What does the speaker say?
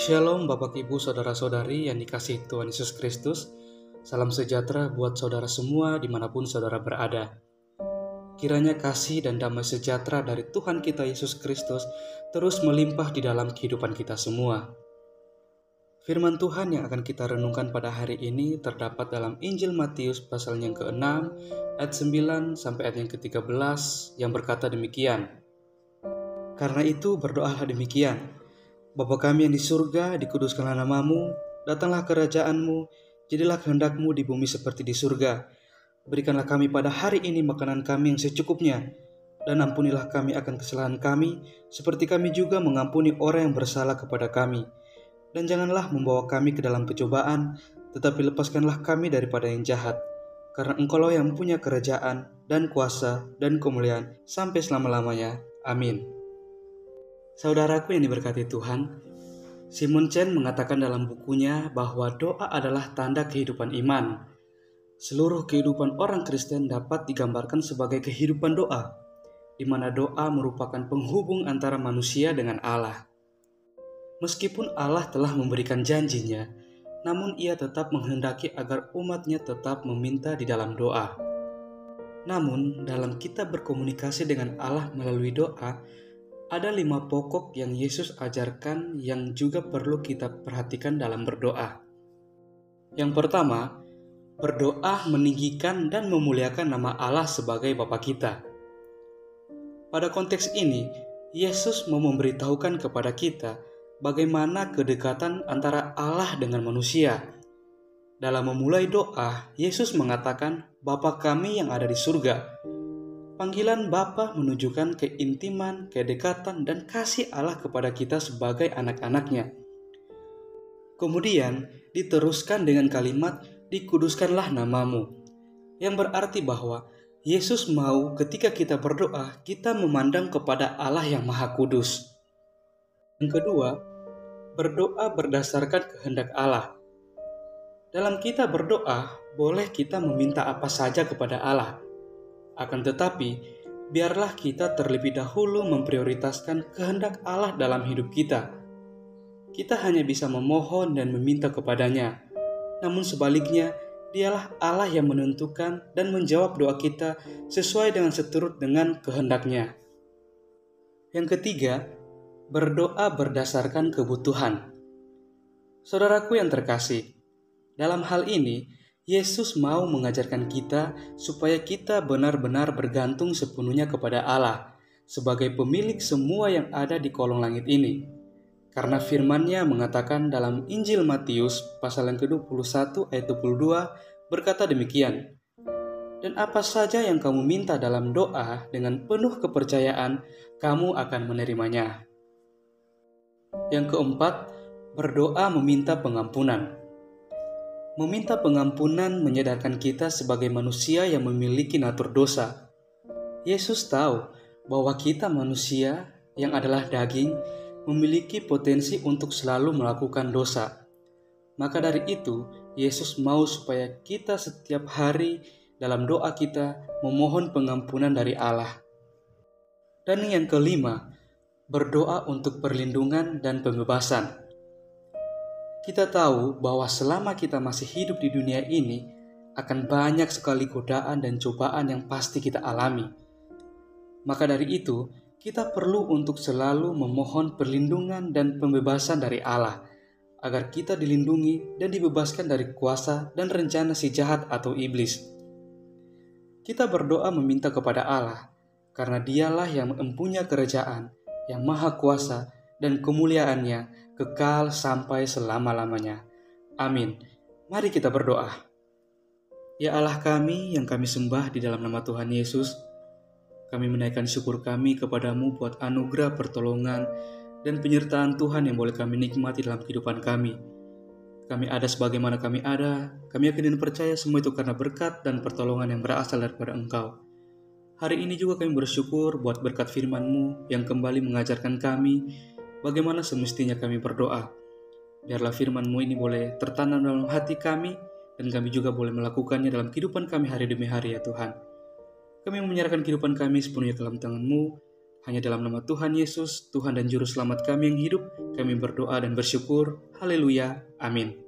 Shalom Bapak Ibu Saudara-saudari yang dikasihi Tuhan Yesus Kristus. Salam sejahtera buat saudara semua dimanapun saudara berada. Kiranya kasih dan damai sejahtera dari Tuhan kita Yesus Kristus terus melimpah di dalam kehidupan kita semua. Firman Tuhan yang akan kita renungkan pada hari ini terdapat dalam Injil Matius pasal yang ke-6 ayat 9 sampai ayat yang ke-13 yang berkata demikian. Karena itu berdoalah demikian. Bapa kami yang di surga, dikuduskanlah namamu, datanglah kerajaanmu, jadilah kehendakmu di bumi seperti di surga. Berikanlah kami pada hari ini makanan kami yang secukupnya, dan ampunilah kami akan kesalahan kami, seperti kami juga mengampuni orang yang bersalah kepada kami. Dan janganlah membawa kami ke dalam pencobaan, tetapi lepaskanlah kami daripada yang jahat. Karena Engkaulah yang punya kerajaan, dan kuasa, dan kemuliaan, sampai selama-lamanya. Amin. Saudaraku yang diberkati Tuhan, Simon Chen mengatakan dalam bukunya bahwa doa adalah tanda kehidupan iman. Seluruh kehidupan orang Kristen dapat digambarkan sebagai kehidupan doa, di mana doa merupakan penghubung antara manusia dengan Allah. Meskipun Allah telah memberikan janjinya, namun Ia tetap menghendaki agar umatnya tetap meminta di dalam doa. Namun, dalam kita berkomunikasi dengan Allah melalui doa, ada 5 pokok yang Yesus ajarkan yang juga perlu kita perhatikan dalam berdoa. Yang pertama, berdoa meninggikan dan memuliakan nama Allah sebagai Bapa kita. Pada konteks ini, Yesus mau memberitahukan kepada kita bagaimana kedekatan antara Allah dengan manusia. Dalam memulai doa, Yesus mengatakan, Bapa kami yang ada di surga. Panggilan Bapa menunjukkan keintiman, kedekatan, dan kasih Allah kepada kita sebagai anak-anaknya. Kemudian diteruskan dengan kalimat, dikuduskanlah namamu, yang berarti bahwa Yesus mau ketika kita berdoa, kita memandang kepada Allah yang Maha Kudus. Yang kedua, berdoa berdasarkan kehendak Allah. Dalam kita berdoa, boleh kita meminta apa saja kepada Allah. Akan tetapi, biarlah kita terlebih dahulu memprioritaskan kehendak Allah dalam hidup kita. Kita hanya bisa memohon dan meminta kepadanya. Namun sebaliknya, Dialah Allah yang menentukan dan menjawab doa kita sesuai dengan seturut dengan kehendaknya. Yang ketiga, berdoa berdasarkan kebutuhan. Saudaraku yang terkasih, dalam hal ini, Yesus mau mengajarkan kita supaya kita benar-benar bergantung sepenuhnya kepada Allah sebagai pemilik semua yang ada di kolong langit ini. Karena firman-Nya mengatakan dalam Injil Matius pasal yang ke-21 ayat 22 berkata demikian, Dan apa saja yang kamu minta dalam doa dengan penuh kepercayaan, kamu akan menerimanya. Yang keempat, berdoa meminta pengampunan. Meminta pengampunan menyadarkan kita sebagai manusia yang memiliki natur dosa. Yesus tahu bahwa kita manusia yang adalah daging memiliki potensi untuk selalu melakukan dosa. Maka dari itu, Yesus mau supaya kita setiap hari dalam doa kita memohon pengampunan dari Allah. Dan yang kelima, berdoa untuk perlindungan dan pembebasan. Kita tahu bahwa selama kita masih hidup di dunia ini, akan banyak sekali godaan dan cobaan yang pasti kita alami. Maka dari itu, kita perlu untuk selalu memohon perlindungan dan pembebasan dari Allah, agar kita dilindungi dan dibebaskan dari kuasa dan rencana si jahat atau iblis. Kita berdoa meminta kepada Allah, karena Dialah yang mempunyai kerajaan, yang maha kuasa, dan kemuliaannya kekal sampai selama-lamanya. Amin. Mari kita berdoa. Ya Allah kami yang kami sembah di dalam nama Tuhan Yesus, kami menaikkan syukur kami kepadamu buat anugerah pertolongan dan penyertaan Tuhan yang boleh kami nikmati dalam kehidupan kami. Kami ada sebagaimana kami ada, kami yakin dan percaya semua itu karena berkat dan pertolongan yang berasal daripada Engkau. Hari ini juga kami bersyukur buat berkat firman-Mu yang kembali mengajarkan kami bagaimana semestinya kami berdoa. Biarlah firman-Mu ini boleh tertanam dalam hati kami, dan kami juga boleh melakukannya dalam kehidupan kami hari demi hari ya Tuhan. Kami menyerahkan kehidupan kami sepenuhnya ke dalam tangan-Mu. Hanya dalam nama Tuhan Yesus, Tuhan dan Juru Selamat kami yang hidup, kami berdoa dan bersyukur. Haleluya. Amin.